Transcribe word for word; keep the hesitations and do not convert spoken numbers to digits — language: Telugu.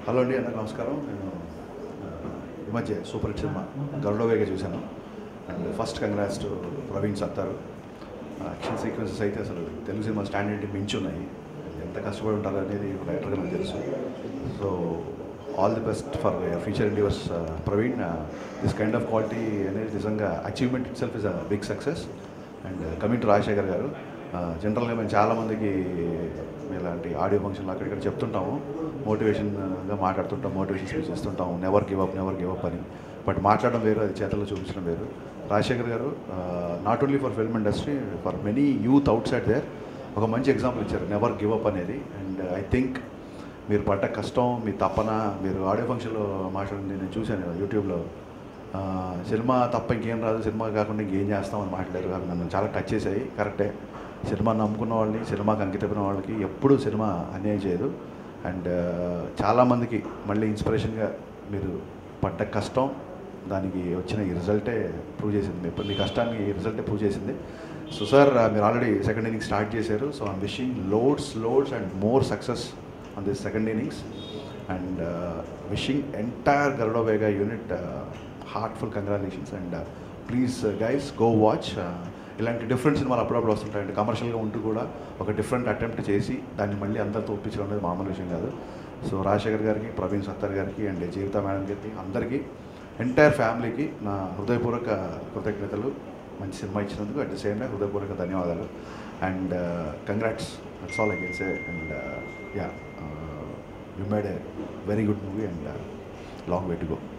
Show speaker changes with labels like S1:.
S1: హలో అండి, అందరికీ నమస్కారం. నేను ఈ మధ్య సూపర్ హిట్ సినిమా గరుడవేగ చూశాను. And first congrats to Praveen Sattaru. Action sequences అయితే అసలు తెలుగు సినిమా స్టాండర్డ్కి మించి ఉన్నాయి. ఎంత కష్టపడి ఉంటారు అనేది డైరెక్టర్గా నాకు తెలుసు. So all the best for future endeavours Praveen. This kind of quality అనేది నిజంగా achievement itself is a big success. And coming to Rajasekhar garu, జనరల్గా మేము చాలామందికి ఇలాంటి ఆడియో ఫంక్షన్లు అక్కడిక్కడ చెప్తుంటాము, మోటివేషన్గా మాట్లాడుతుంటాం, మోటివేషన్ స్పీచ్ ఇస్తుంటాము, never give up never give up అని. బట్ మాట్లాడడం వేరు, అది చేతల్లో చూపించడం వేరు. Rajasekhar garu not only for film industry, for many youth outside there ఒక మంచి ఎగ్జాంపుల్ ఇచ్చారు, నెవర్ గివ్ అప్ అనేది. అండ్ ఐ థింక్ మీరు పడ్డ కష్టం, మీ తపన, మీరు ఆడియో ఫంక్షన్లో మాట్లాడింది నేను చూశాను యూట్యూబ్లో. సినిమా తప్ప ఇంకేం రాదు, సినిమా కాకుండా ఇంకేం చేస్తామని మాట్లాడారు. అవి నన్ను చాలా టచ్ చేశాయి. కరెక్టే, సినిమా నమ్ముకున్న వాళ్ళని, సినిమాకి అంకితమైన వాళ్ళకి ఎప్పుడూ సినిమా అన్యాయం చేయదు. అండ్ చాలామందికి మళ్ళీ ఇన్స్పిరేషన్గా మీరు పడ్డ కష్టం, దానికి వచ్చిన ఈ రిజల్టే ప్రూవ్ చేసింది. మీ మీ కష్టానికి ఈ రిజల్టే ప్రూవ్ చేసింది. సో సార్, మీరు ఆల్రెడీ సెకండ్ ఇన్నింగ్స్ స్టార్ట్ చేశారు. So I'm wishing loads loads and more success on this second innings. And wishing entire Garudavega unit heartful congratulations. And please guys go watch. ఇలాంటి డిఫరెంట్ సినిమాలు అప్పుడప్పుడు వస్తుంటాయండి. కమర్షియల్గా ఉంటూ కూడా ఒక డిఫరెంట్ అటెంప్ట్ చేసి దాన్ని మళ్ళీ అందరితో ఒప్పించడం అనేది మామూలు విషయం కాదు. సో రాజశేఖర్ గారికి, ప్రవీణ్ సత్తర్ గారికి, అండ్ జీవిత మేడం గారికి, అందరికీ, ఎంటైర్ ఫ్యామిలీకి నా హృదయపూర్వక కృతజ్ఞతలు. మంచి సినిమా ఇచ్చినందుకు అట్ ది సేమ్ టైం హృదయపూర్వక ధన్యవాదాలు. And congrats, that's all I can say. And yeah, you made a very good movie and long way to go.